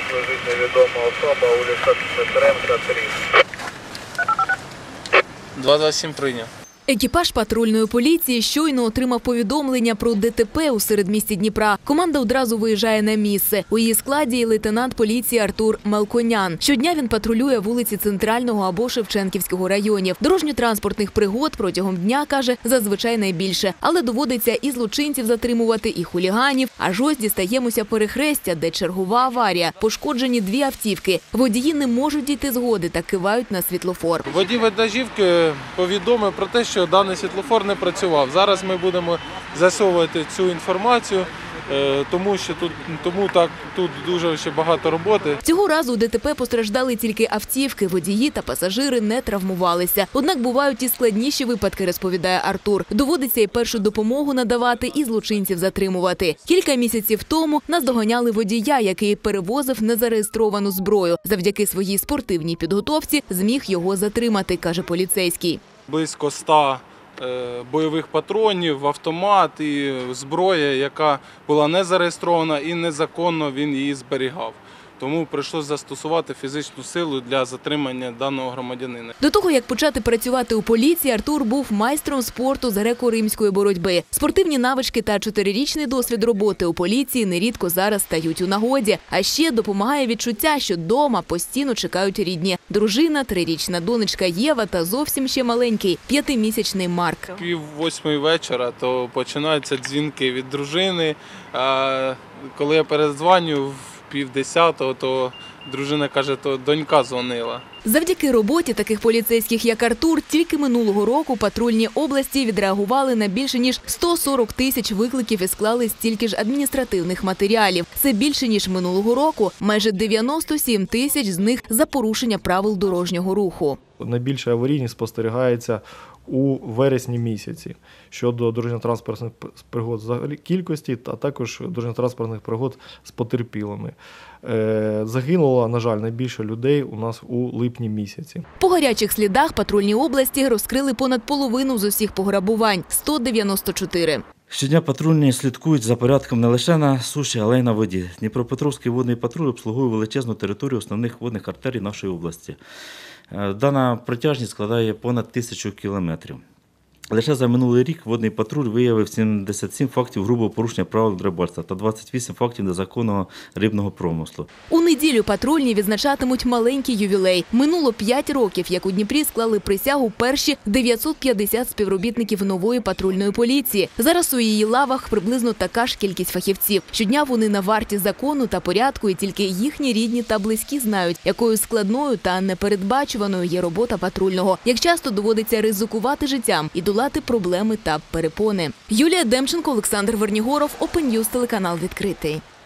лежить невідома особа, вулиця Дмитренка, 3. 227 прийняв. Екіпаж патрульної поліції щойно отримав повідомлення про ДТП у середмісті Дніпра. Команда одразу виїжджає на місце. У її складі є лейтенант поліції Артур Мелконян. Щодня він патрулює вулиці Центрального або Шевченківського районів. Дорожньо-транспортних пригод протягом дня, каже, зазвичай найбільше. Але доводиться і злочинців затримувати, і хуліганів. Аж ось дістаємося перехрестя, де чергова аварія. Пошкоджені 2 автівки. Водії не можуть дійти згоди та кивають на світлофор. Водій вантажівки повідомив про те, що даний світлофор не працював. Зараз ми будемо з'ясовувати цю інформацію, тому що тут дуже ще багато роботи. Цього разу у ДТП постраждали тільки автівки, водії та пасажири не травмувалися. Однак бувають і складніші випадки, розповідає Артур. Доводиться і першу допомогу надавати, і злочинців затримувати. Кілька місяців тому наздоганяли водія, який перевозив незареєстровану зброю. Завдяки своїй спортивній підготовці зміг його затримати, каже поліцейський. Близько 100 бойових патронів, автомат і зброя, яка була не зареєстрована і незаконно він її зберігав. Тому прийшлося застосувати фізичну силу для затримання даного громадянина. До того, як почати працювати у поліції, Артур був майстром спорту з греко-римської боротьби. Спортивні навички та 4-річний досвід роботи у поліції нерідко зараз стають у нагоді. А ще допомагає відчуття, що вдома постійно чекають рідні. Дружина, 3-річна донечка Єва та зовсім ще маленький, 5-місячний Марк. 7:30 вечора, то починаються дзвінки від дружини. А коли я передзвоню в 9:30, то дружина каже, то донька дзвонила. Завдяки роботі таких поліцейських, як Артур, тільки минулого року патрульні області відреагували на більше ніж 140 тисяч викликів і склали стільки ж адміністративних матеріалів. Це більше, ніж минулого року. Майже 97 тисяч з них за порушення правил дорожнього руху. Найбільша аварійність спостерігається у вересні місяці щодо дорожньо-транспортних пригод взагалі кількості, а також дорожньо-транспортних пригод з потерпілими. Загинуло, на жаль, найбільше людей у нас у липні місяці. По гарячих слідах патрульні області розкрили понад половину з усіх пограбувань – 194. Щодня патрульні слідкують за порядком не лише на суші, але й на воді. Дніпропетровський водний патруль обслуговує величезну територію основних водних артерій нашої області. Дана протяжність складає понад 1000 кілометрів. Лише за минулий рік водний патруль виявив 77 фактів грубого порушення правил рибальства та 28 фактів незаконного рибного промислу. У неділю патрульні відзначатимуть маленький ювілей. Минуло 5 років, як у Дніпрі склали присягу перші 950 співробітників нової патрульної поліції. Зараз у її лавах приблизно така ж кількість фахівців. Щодня вони на варті закону та порядку, і тільки їхні рідні та близькі знають, якою складною та непередбачуваною є робота патрульного. Як часто доводиться ризикувати життям і долати проблеми та перепони. Юлія Демченко, Олександр Вернігоров, Open News, телеканал «Відкритий».